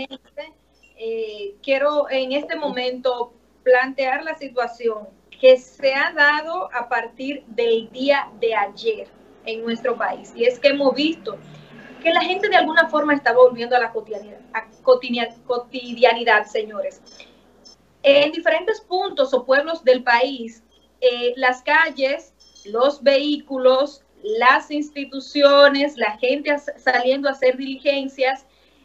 gente, quiero en este momento plantear la situación que se ha dado a partir del día de ayer en nuestro país. Y es que hemos visto que la gente de alguna forma está volviendo a la cotidianidad, señores. En diferentes puntos o pueblos del país, las calles, los vehículos, las instituciones, la gente saliendo a hacer diligencias.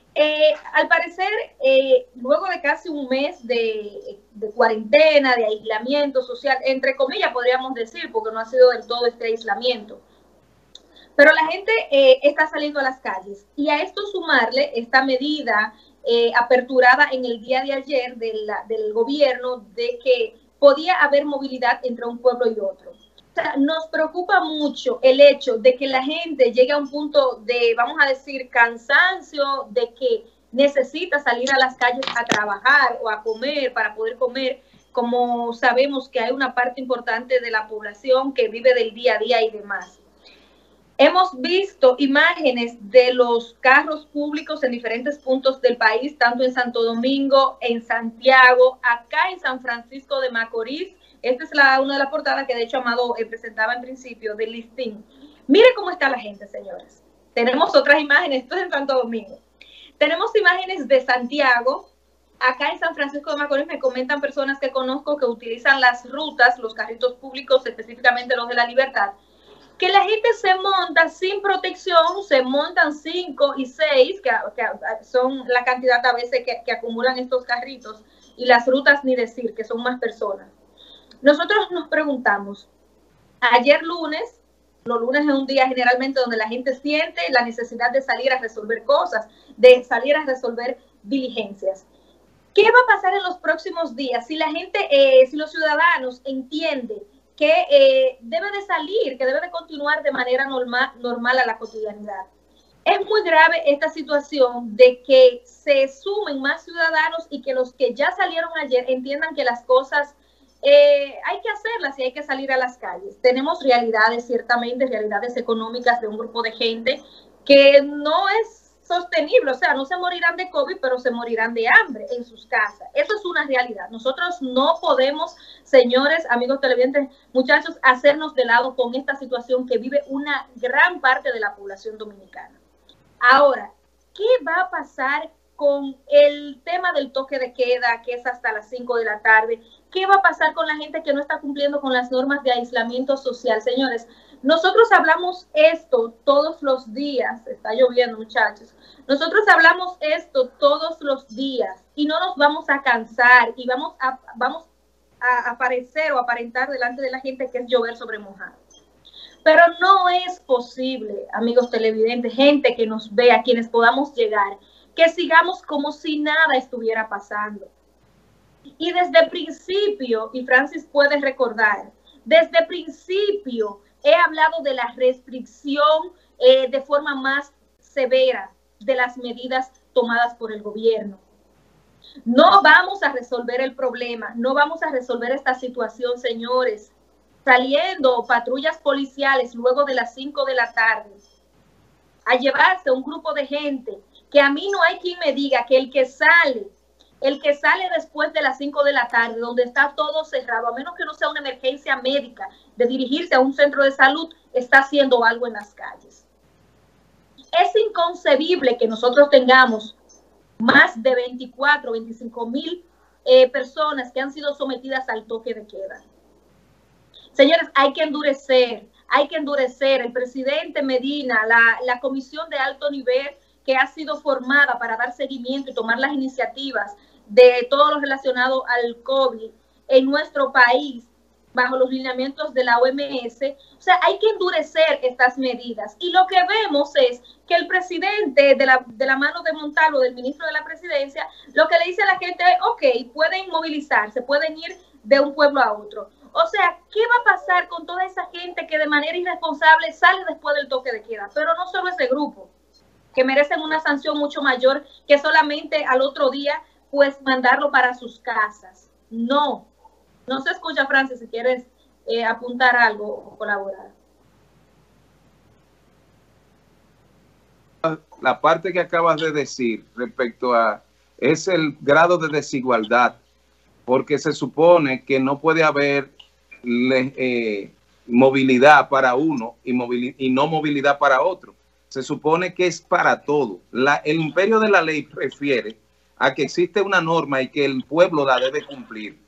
Al parecer, luego de casi un mes de cuarentena, de aislamiento social, entre comillas podríamos decir, porque no ha sido del todo este aislamiento, pero la gente está saliendo a las calles. Y a esto sumarle esta medida aperturada en el día de ayer del gobierno de que podía haber movilidad entre un pueblo y otro. O sea, nos preocupa mucho el hecho de que la gente llegue a un punto de, vamos a decir, cansancio, de que necesita salir a las calles a trabajar o a comer para poder comer, como sabemos que hay una parte importante de la población que vive del día a día y demás. Hemos visto imágenes de los carros públicos en diferentes puntos del país, tanto en Santo Domingo, en Santiago, acá en San Francisco de Macorís. Esta es una de las portadas que de hecho Amado presentaba en principio del listín. Mire cómo está la gente, señores. Tenemos otras imágenes, esto es en Santo Domingo. Tenemos imágenes de Santiago. Acá en San Francisco de Macorís me comentan personas que conozco que utilizan las rutas, los carritos públicos, específicamente los de La Libertad, que la gente se monta sin protección, se montan 5 y 6, que son la cantidad a veces que acumulan estos carritos, y las rutas ni decir, que son más personas. Nosotros nos preguntamos, ayer lunes, los lunes es un día generalmente donde la gente siente la necesidad de salir a resolver cosas, de salir a resolver diligencias. ¿Qué va a pasar en los próximos días si la gente, si los ciudadanos entienden que debe de salir, que debe de continuar de manera normal a la cotidianidad? Es muy grave esta situación de que se sumen más ciudadanos y que los que ya salieron ayer entiendan que las cosas hay que hacerlas y hay que salir a las calles. Tenemos realidades, ciertamente, realidades económicas de un grupo de gente que no es sostenible, o sea, no se morirán de COVID, pero se morirán de hambre en sus casas. Eso es una realidad. Nosotros no podemos, señores, amigos televidentes, muchachos, hacernos de lado con esta situación que vive una gran parte de la población dominicana. Ahora, ¿qué va a pasar con el tema del toque de queda, que es hasta las 5 de la tarde? ¿Qué va a pasar con la gente que no está cumpliendo con las normas de aislamiento social? Señores, nosotros hablamos esto todos los días. Está lloviendo, muchachos. Nosotros hablamos esto todos los días y no nos vamos a cansar y vamos a aparecer o aparentar delante de la gente que es llover sobre mojado. Pero no es posible, amigos televidentes, gente que nos vea, quienes podamos llegar, que sigamos como si nada estuviera pasando. Y desde el principio, y Francis puede recordar, desde el principio he hablado de la restricción de forma más severa de las medidas tomadas por el gobierno. No vamos a resolver el problema, no vamos a resolver esta situación, señores, saliendo patrullas policiales luego de las 5 de la tarde a llevarse un grupo de gente que a mí no hay quien me diga que el que sale después de las 5 de la tarde, donde está todo cerrado, a menos que no sea una emergencia médica de dirigirse a un centro de salud, está haciendo algo en las calles. Es inconcebible que nosotros tengamos más de 24, 25 mil personas que han sido sometidas al toque de queda. Señores, hay que endurecer. El presidente Medina, la comisión de alto nivel que ha sido formada para dar seguimiento y tomar las iniciativas de todo lo relacionado al COVID en nuestro país, bajo los lineamientos de la OMS. O sea, hay que endurecer estas medidas. Y lo que vemos es que el presidente, de la mano de Montalvo, del ministro de la presidencia, lo que le dice a la gente es, ok, pueden movilizarse, pueden ir de un pueblo a otro. O sea, ¿qué va a pasar con toda esa gente que de manera irresponsable sale después del toque de queda? Pero no solo ese grupo, que merecen una sanción mucho mayor que solamente al otro día, pues, mandarlo para sus casas. No se escucha, Francis, si quieres apuntar algo o colaborar. La parte que acabas de decir respecto a es el grado de desigualdad, porque se supone que no puede haber movilidad para uno y no movilidad para otro. Se supone que es para todo. El imperio de la ley refiere a que existe una norma y que el pueblo la debe cumplir.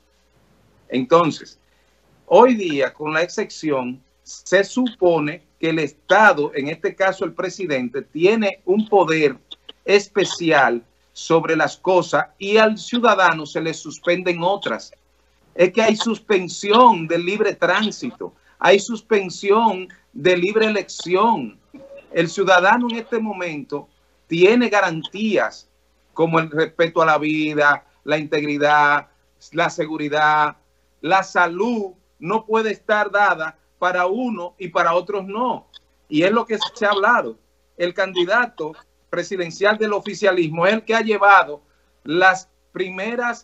Entonces, hoy día, con la excepción, se supone que el Estado, en este caso el presidente, tiene un poder especial sobre las cosas y al ciudadano se le suspenden otras. Es que hay suspensión del libre tránsito, hay suspensión de libre elección. El ciudadano en este momento tiene garantías como el respeto a la vida, la integridad, la seguridad, la salud no puede estar dada para uno y para otros no. Y es lo que se ha hablado. El candidato presidencial del oficialismo es el que ha llevado las primeras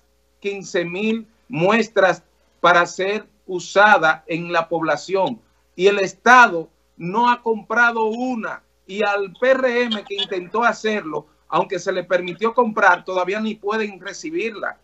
15,000 muestras para ser usada en la población. Y el Estado no ha comprado una. Y al PRM que intentó hacerlo, aunque se le permitió comprar, todavía ni pueden recibirla.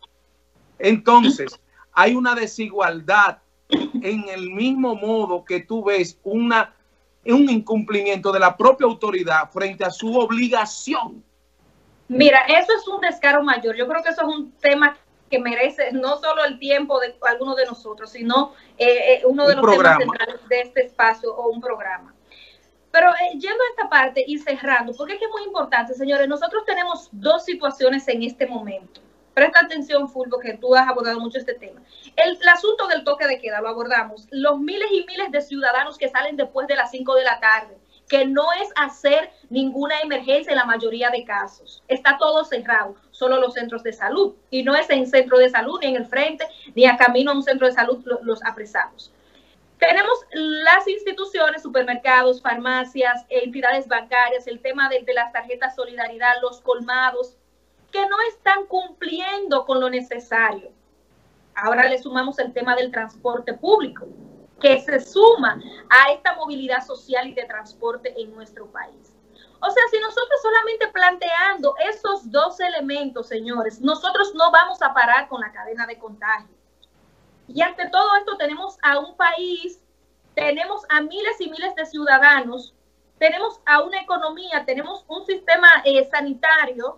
Entonces, hay una desigualdad en el mismo modo que tú ves un incumplimiento de la propia autoridad frente a su obligación. Mira, eso es un descaro mayor. Yo creo que eso es un tema que merece no solo el tiempo de algunos de nosotros, sino uno de los temas centrales de este espacio o un programa. Pero yendo a esta parte y cerrando, porque es que es muy importante, señores, nosotros tenemos dos situaciones en este momento. Presta atención, Fulvio, que tú has abordado mucho este tema. El asunto del toque de queda lo abordamos. Los miles y miles de ciudadanos que salen después de las 5 de la tarde, que no es hacer ninguna emergencia en la mayoría de casos. Está todo cerrado, solo los centros de salud. Y no es en centro de salud, ni en el frente, ni a camino a un centro de salud los apresamos. Tenemos las instituciones, supermercados, farmacias, entidades bancarias, el tema de las tarjetas Solidaridad, los colmados, que no están cumpliendo con lo necesario. Ahora le sumamos el tema del transporte público, que se suma a esta movilidad social y de transporte en nuestro país. O sea, si nosotros solamente planteando esos dos elementos, señores, nosotros no vamos a parar con la cadena de contagio. Y ante todo esto tenemos a un país, tenemos a miles y miles de ciudadanos, tenemos a una economía, tenemos un sistema sanitario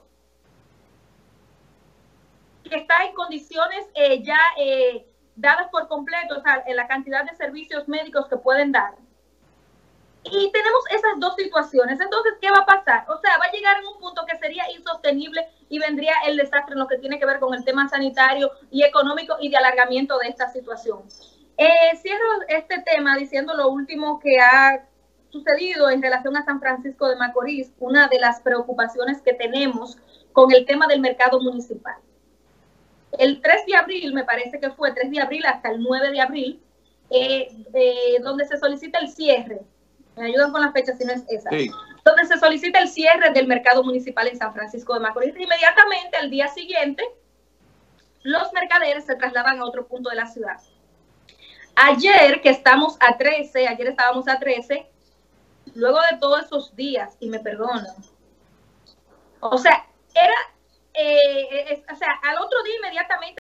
que está en condiciones ya dadas por completo, o sea, en la cantidad de servicios médicos que pueden dar. Y tenemos esas dos situaciones. Entonces, ¿qué va a pasar? O sea, va a llegar en un punto que sería insostenible y vendría el desastre en lo que tiene que ver con el tema sanitario y económico y de alargamiento de esta situación. Cierro este tema diciendo lo último que ha sucedido en relación a San Francisco de Macorís, una de las preocupaciones que tenemos con el tema del mercado municipal. El 3 de abril, me parece que fue 3 de abril hasta el 9 de abril, donde se solicita el cierre. Me ayudan con las fechas si no es esa. Sí. Donde se solicita el cierre del mercado municipal en San Francisco de Macorís. Inmediatamente, al día siguiente, los mercaderes se trasladan a otro punto de la ciudad. Ayer, que estamos a 13, ayer estábamos a 13, luego de todos esos días, y me perdonan, o sea, era, o sea, al otro día inmediatamente